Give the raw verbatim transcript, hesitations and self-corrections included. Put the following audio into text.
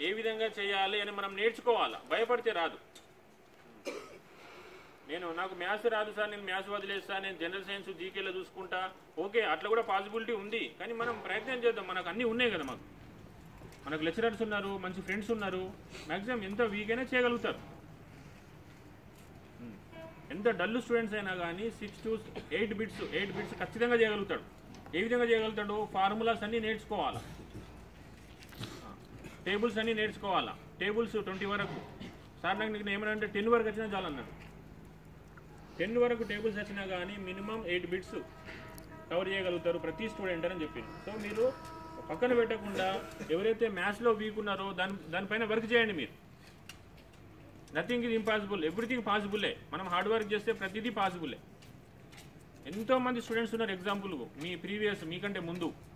ఏ విధంగా చేయాలి అని మనం నేర్చుకోవాలా, భయపడితే రాదు. నేను నాకు మ్యాథ్స్ రాదు సార్, నేను మ్యాథ్స్ వదిలేస్తా, నేను జనరల్ సైన్స్ జీకేలో చూసుకుంటా, ఓకే అట్లా కూడా పాసిబిలిటీ ఉంది. కానీ మనం ప్రయత్నం చేద్దాం. మనకు అన్నీ ఉన్నాయి కదా, మాకు మనకు లెక్చరర్స్ ఉన్నారు, మంచి ఫ్రెండ్స్ ఉన్నారు. మ్యాక్సిమం ఎంత వీక్ అయినా చేయగలుగుతారు. ఎంత డల్ స్టూడెంట్స్ అయినా కానీ six to eight bits eight bits ఖచ్చితంగా చేయగలుగుతాడు. ఏ విధంగా చేయగలుగుతాడు? ఫార్ములాస్ అన్నీ నేర్చుకోవాలా, టేబుల్స్ అన్నీ నేర్చుకోవాలా. టేబుల్స్ ట్వంటీ వరకు సార్ నాకు నీకు ఏమన్నా టెన్ వరకు వచ్చినా చాలన్నాడు. టెన్ వరకు టేబుల్స్ వచ్చినా కానీ మినిమం ఎయిట్ బిట్స్ కవర్ చేయగలుగుతారు ప్రతి స్టూడెంట్ అని చెప్పింది. సో మీరు పక్కన పెట్టకుండా ఎవరైతే మ్యాథ్స్లో వీక్ ఉన్నారో దాని దానిపైన వర్క్ చేయండి. మీరు నథింగ్ ఈజ్ ఇంపాసిబుల్, ఎవ్రీథింగ్ పాసిబులే. మనం హార్డ్ వర్క్ చేస్తే ప్రతిదీ పాసిబులే. ఎంతోమంది స్టూడెంట్స్ ఉన్నారు ఎగ్జాంపుల్ మీ ప్రీవియస్ మీకంటే ముందు